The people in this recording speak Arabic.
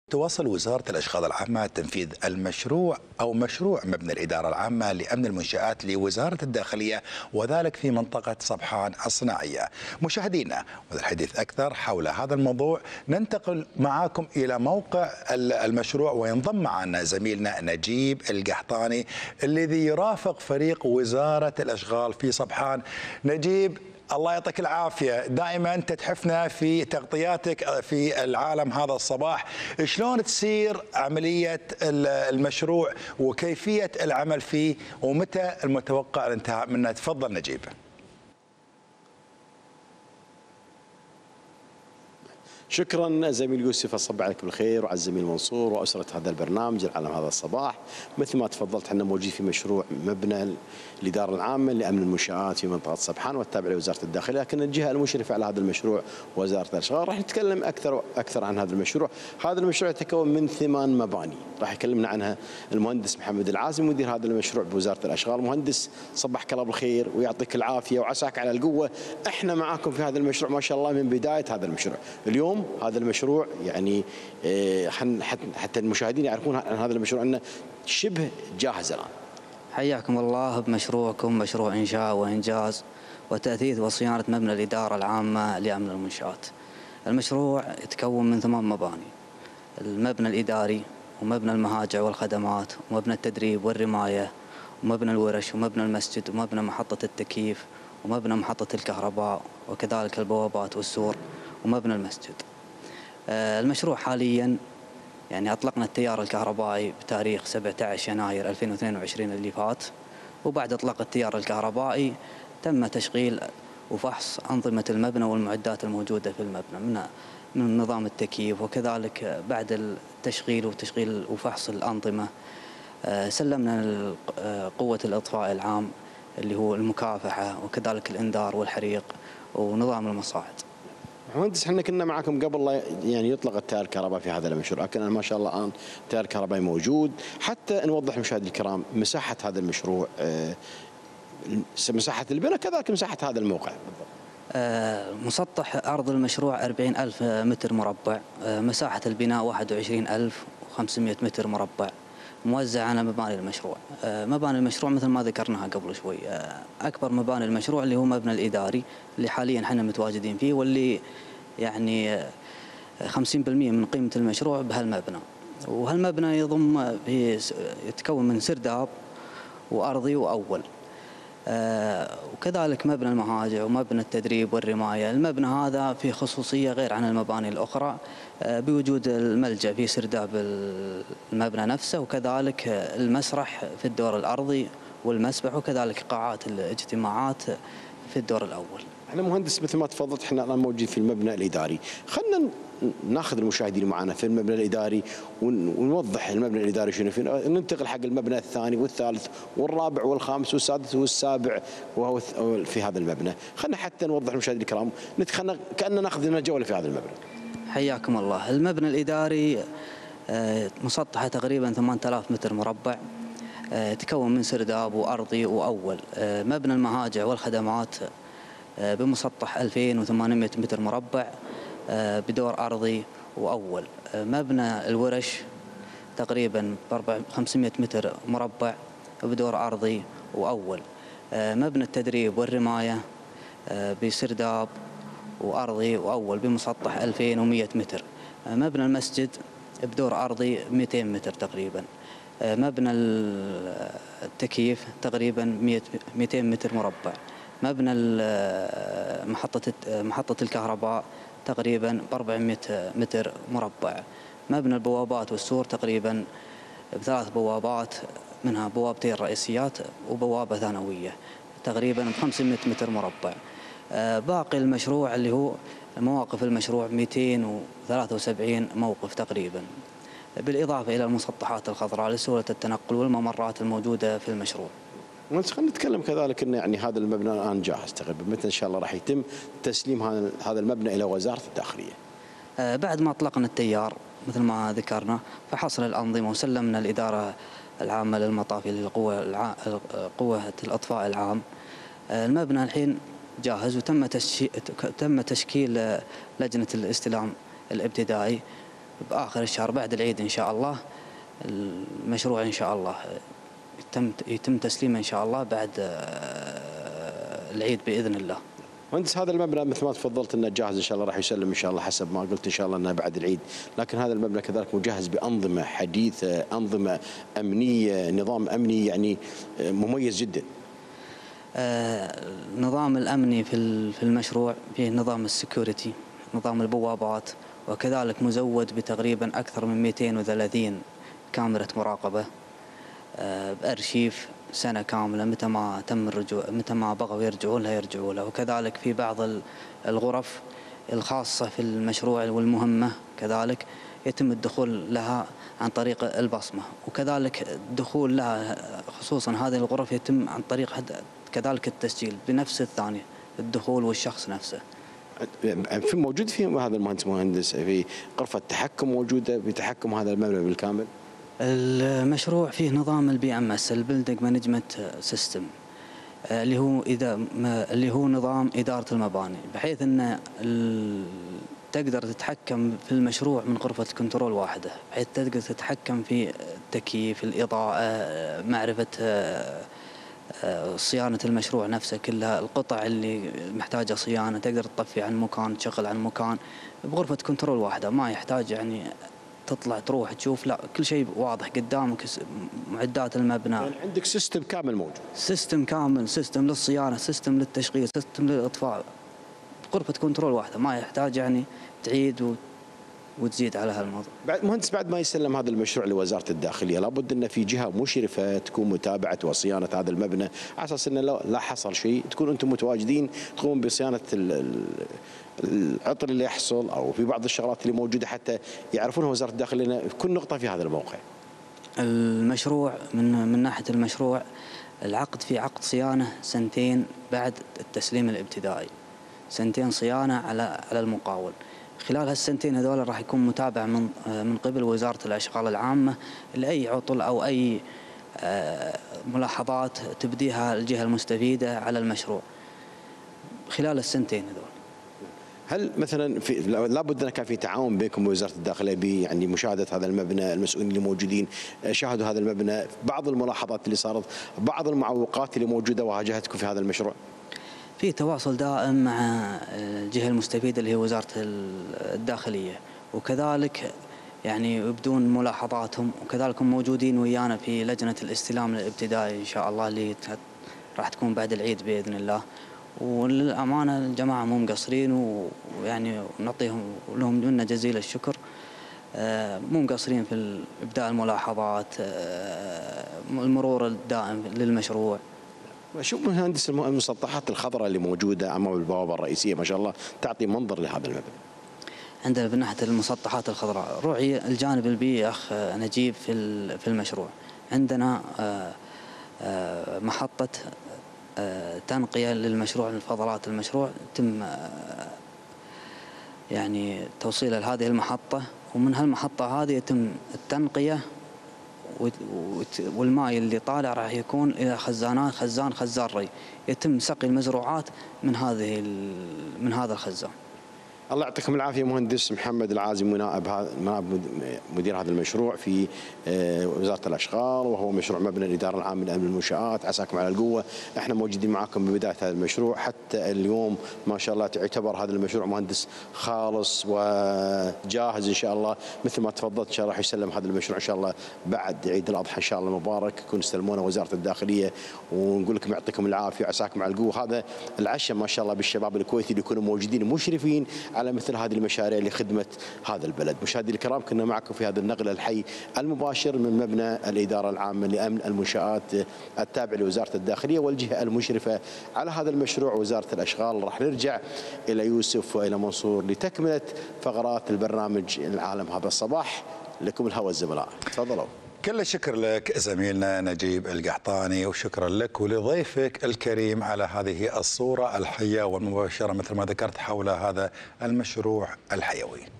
تواصل وزارة الأشغال العامة تنفيذ المشروع أو مشروع مبنى الإدارة العامة لأمن المنشآت لوزارة الداخلية، وذلك في منطقة صبحان الصناعية. مشاهدينا، وللحديث أكثر حول هذا الموضوع ننتقل معاكم إلى موقع المشروع، وينضم معنا زميلنا نجيب القحطاني الذي يرافق فريق وزارة الأشغال في صبحان. نجيب، الله يعطيك العافية، دائما تتحفنا في تغطياتك في العالم هذا الصباح. شلون تسير عملية المشروع وكيفية العمل فيه ومتى المتوقع الانتهاء منه؟ تفضل نجيب. شكرا زميل يوسف، اصبح عليك بالخير وعلى الزميل منصور واسره هذا البرنامج العالم هذا الصباح. مثل ما تفضلت احنا موجودين في مشروع مبنى الاداره العامه لامن المنشات في منطقه صبحان والتابع لوزاره الداخليه، لكن الجهه المشرفه على هذا المشروع وزاره الاشغال. راح نتكلم اكثر عن هذا المشروع. هذا المشروع يتكون من 8 مباني، راح يكلمنا عنها المهندس محمد العازم مدير هذا المشروع بوزاره الاشغال. مهندس صبحك الله بالخير ويعطيك العافيه وعساك على القوه. احنا معاكم في هذا المشروع ما شاء الله من بدايه هذا المشروع. اليوم هذا المشروع يعني حتى المشاهدين يعرفون عن هذا المشروع انه شبه جاهز الان. حياكم الله بمشروعكم، مشروع انشاء وانجاز وتاثيث وصيانه مبنى الاداره العامه لامن المنشات. المشروع يتكون من 8 مباني: المبنى الاداري، ومبنى المهاجع والخدمات، ومبنى التدريب والرمايه، ومبنى الورش، ومبنى المسجد، ومبنى محطه التكييف، ومبنى محطه الكهرباء، وكذلك البوابات والسور، ومبنى المسجد. المشروع حاليا يعني أطلقنا التيار الكهربائي بتاريخ 17 يناير 2022 اللي فات، وبعد إطلاق التيار الكهربائي تم تشغيل وفحص أنظمة المبنى والمعدات الموجودة في المبنى من نظام التكييف، وكذلك بعد التشغيل وفحص الأنظمة سلمنا قوة الإطفاء العام اللي هو المكافحة وكذلك الإنذار والحريق ونظام المصاعد. مهندس، احنا كنا معكم قبل لا يعني يطلق التيار الكهربائي في هذا المشروع، لكن ما شاء الله الان التيار الكهربائي موجود. حتى نوضح للمشاهدين الكرام مساحه هذا المشروع، مساحه البناء كذلك مساحه هذا الموقع. مسطح ارض المشروع 40,000 متر مربع، مساحه البناء 21,500 متر مربع، موزع على مباني المشروع. مباني المشروع مثل ما ذكرناها قبل شوي، اكبر مباني المشروع اللي هو مبنى الاداري اللي حاليا احنا متواجدين فيه، واللي يعني 50% من قيمه المشروع بهالمبنى. وهالمبنى يتكون من سرداب وارضي واول، وكذلك مبنى المهاجع ومبنى التدريب والرماية. المبنى هذا في خصوصية غير عن المباني الأخرى بوجود الملجأ في سرداب المبنى نفسه، وكذلك المسرح في الدور الأرضي والمسبح، وكذلك قاعات الاجتماعات في الدور الأول. احنا مهندس مثل ما تفضلت احنا الان موجودين في المبنى الاداري. خلينا ناخذ المشاهدين معنا في المبنى الاداري ونوضح المبنى الاداري شنو فيه، ننتقل حق المبنى الثاني والثالث والرابع والخامس والسادس والسابع وهو في هذا المبنى. خلينا حتى نوضح للمشاهدين الكرام، كأننا ناخذ لنا جوله في هذا المبنى. حياكم الله. المبنى الاداري مسطحه تقريبا 8000 متر مربع، يتكون من سرداب وارضي واول. مبنى المهاجع والخدمات بمسطح 2800 متر مربع بدور أرضي وأول. مبنى الورش تقريبا 500 متر مربع بدور أرضي وأول. مبنى التدريب والرماية بسرداب وأرضي وأول بمسطح 2100 متر. مبنى المسجد بدور أرضي 200 متر تقريبا. مبنى التكييف تقريبا 200 متر مربع. مبنى محطة الكهرباء تقريبا 400 متر مربع. مبنى البوابات والسور تقريبا ب3 بوابات، منها بوابتين رئيسيات وبوابة ثانوية تقريبا 500 متر مربع. باقي المشروع اللي هو مواقف المشروع 273 موقف تقريبا، بالإضافة إلى المسطحات الخضراء لسهولة التنقل والممرات الموجودة في المشروع. خلينا نتكلم كذلك ان يعني هذا المبنى الان جاهز تقريبا، متى ان شاء الله راح يتم تسليم هذا المبنى الى وزاره الداخليه؟ بعد ما اطلقنا التيار مثل ما ذكرنا فحصل الانظمه وسلمنا الاداره العامه للمطافي لقوه الاطفاء العام. المبنى الحين جاهز وتم تشكيل لجنه الاستلام الابتدائي بآخر الشهر بعد العيد إن شاء الله المشروع إن شاء الله يتم تسليمه إن شاء الله بعد العيد بإذن الله. مهندس، هذا المبنى مثل ما تفضلت انه جاهز ان شاء الله، راح يسلم ان شاء الله حسب ما قلت ان شاء الله انه بعد العيد، لكن هذا المبنى كذلك مجهز بانظمه حديثه، انظمه امنيه، نظام امني يعني مميز جدا. النظام الامني في المشروع فيه نظام السكيورتي، نظام البوابات، وكذلك مزود بتقريبا اكثر من 230 كاميرا مراقبه، بأرشيف سنة كاملة، متى ما تم الرجوع، متى ما بغوا يرجعوا لها يرجعوا لها. وكذلك في بعض الغرف الخاصة في المشروع والمهمة كذلك يتم الدخول لها عن طريق البصمة، وكذلك الدخول لها خصوصا هذه الغرف يتم عن طريق كذلك التسجيل بنفس الثانية، الدخول والشخص نفسه. في موجود في هذا المهندس في غرفة تحكم موجودة بتحكم هذا المبنى بالكامل؟ المشروع فيه نظام الBMS البيلدينج مانجمنت سيستم، اللي هو نظام إدارة المباني، بحيث أن تقدر تتحكم في المشروع من غرفة كنترول واحدة، بحيث تقدر تتحكم في التكييف، الإضاءة، معرفة صيانة المشروع نفسه كلها، القطع اللي محتاجة صيانة تقدر تطفي عن مكان، تشغل عن مكان بغرفة كنترول واحدة، ما يحتاج يعني تطلع تروح تشوف، لا كل شيء واضح قدامك، معدات المبنى. يعني عندك سيستم كامل موجود. سيستم كامل، سيستم للصيانة، سيستم للتشغيل، سيستم للإطفاء، غرفة كنترول واحدة، ما يحتاج يعني تعيد وتزيد على هالموضوع. مهندس، بعد ما يسلم هذا المشروع لوزارة الداخلية لابد أن في جهة مشرفة تكون متابعة وصيانة هذا المبنى، على أساس أنه لا حصل شيء تكون أنتم متواجدين تقومون بصيانة العطل اللي يحصل أو في بعض الشغلات اللي موجودة حتى يعرفونها وزارة الداخلية في كل نقطة في هذا الموقع. المشروع من ناحية المشروع العقد في عقد صيانة 2 بعد التسليم الابتدائي، 2 صيانة على المقاول. خلال هالسنتين هذول راح يكون متابع من قبل وزارة الأشغال العامة لأي عطل أو أي ملاحظات تبديها الجهة المستفيدة على المشروع خلال السنتين هذول. هل مثلا لابد ان كان في تعاون بينكم ووزاره الداخليه يعني مشاهده هذا المبنى، المسؤولين اللي موجودين شاهدوا هذا المبنى، بعض الملاحظات اللي صارت، بعض المعوقات اللي موجوده واجهتكم في هذا المشروع؟ في تواصل دائم مع الجهة المستفيدة اللي هي وزارة الداخلية، وكذلك يعني يبدون ملاحظاتهم، وكذلك هم موجودين ويانا في لجنة الاستلام الابتدائي إن شاء الله اللي راح تكون بعد العيد بإذن الله. وللأمانة الجماعة مو مقصرين، ويعني نعطيهم لهم منا جزيل الشكر، مو مقصرين في إبداء الملاحظات، المرور الدائم للمشروع. شوف مهندس، المسطحات الخضراء اللي موجوده امام البوابه الرئيسيه ما شاء الله تعطي منظر لهذا المبنى. عندنا من ناحيه المسطحات الخضراء روعي الجانب البيئي اخ نجيب في المشروع. عندنا محطه تنقيه للمشروع، من فضلات المشروع تم يعني توصيلها لهذه المحطه، ومن هالمحطه هذه يتم التنقيه، والماء اللي طالع راح يكون الى خزانات، خزان ري، يتم سقي المزروعات من هذا الخزان. الله يعطيكم العافيه مهندس محمد العازم، نائب مدير هذا المشروع في وزاره الاشغال، وهو مشروع مبنى الاداره العامه لامن المنشات. عساكم على القوه، احنا موجودين معكم ببدايه هذا المشروع حتى اليوم ما شاء الله يعتبر هذا المشروع مهندس خالص وجاهز ان شاء الله. مثل ما تفضلت ان شاء الله راح يسلم هذا المشروع ان شاء الله بعد عيد الاضحى ان شاء الله المبارك، يكون يستلمونه وزاره الداخليه، ونقول لكم يعطيكم العافيه وعساكم على القوه. هذا العشم ما شاء الله بالشباب الكويتي اللي يكونوا موجودين مشرفين على مثل هذه المشاريع لخدمة هذا البلد. مشاهدينا الكرام، كنا معكم في هذا النقل الحي المباشر من مبنى الإدارة العامة لأمن المنشآت التابع لوزارة الداخلية والجهة المشرفة على هذا المشروع وزارة الأشغال. راح نرجع إلى يوسف وإلى منصور لتكملة فقرات البرنامج العالم هذا الصباح. لكم الهوى الزملاء، تفضلوا. كل الشكر لك زميلنا نجيب القحطاني، وشكرا لك ولضيفك الكريم على هذه الصورة الحية والمباشرة مثل ما ذكرت حول هذا المشروع الحيوي.